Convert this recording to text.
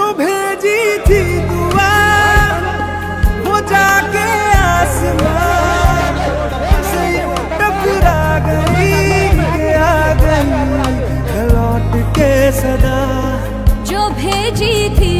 भेजी थी दुआ वो जाके आसमान से टकरा गई के आ गई लौट के सदा। जो भेजी थी